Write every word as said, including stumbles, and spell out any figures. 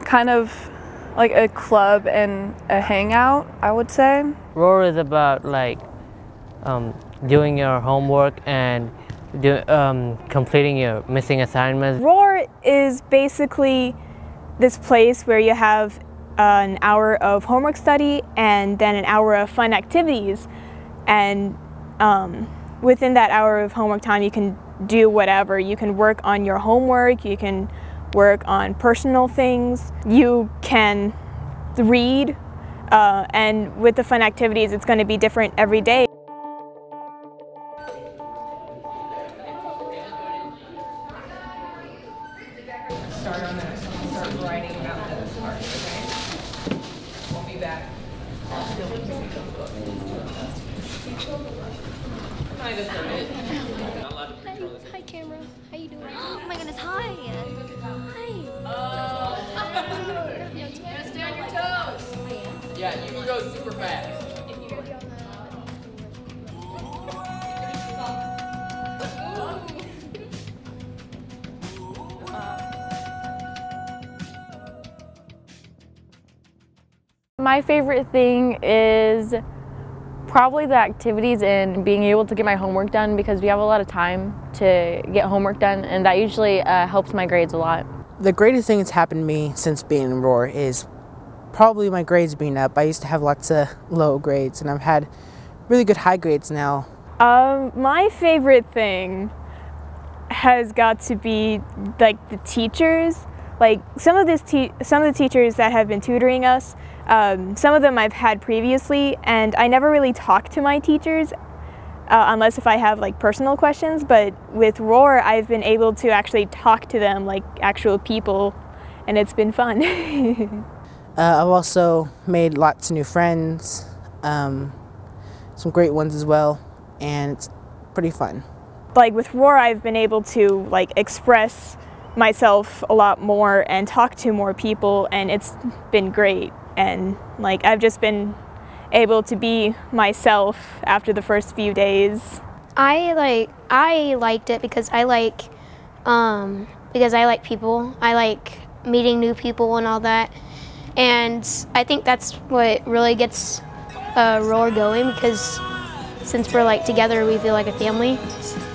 kind of like a club and a hangout, I would say. Roar is about like um, doing your homework and do, um, completing your missing assignments. Roar is basically this place where you have uh, an hour of homework study and then an hour of fun activities. And um, within that hour of homework time, you can do whatever. You can work on your homework, you can work on personal things, you can read, uh, and with the fun activities, it's going to be different every day. Start on this. Start writing about this part, okay? We'll be back. Kind of a bit. Hi, hi camera. How you doing? Oh my goodness, hi. Hi. Oh. You gotta stay on your toes. Yeah, you can go super fast. My favorite thing is probably the activities and being able to get my homework done, because we have a lot of time to get homework done, and that usually uh, helps my grades a lot. The greatest thing that's happened to me since being in Roar is probably my grades being up. I used to have lots of low grades, and I've had really good high grades now. Um, my favorite thing has got to be like the teachers. Like some of this te some of the teachers that have been tutoring us, um, some of them I've had previously, and I never really talk to my teachers uh, unless if I have like personal questions. But with Roar, I've been able to actually talk to them like actual people, and it's been fun. uh, I've also made lots of new friends, um, some great ones as well, and it's pretty fun. Like with Roar, I've been able to like express myself a lot more and talk to more people, and it's been great. And like I've just been able to be myself after the first few days. I like I liked it because I like um, because I like people. I like meeting new people and all that, and I think that's what really gets uh, Roar going, because since we're like together, we feel like a family.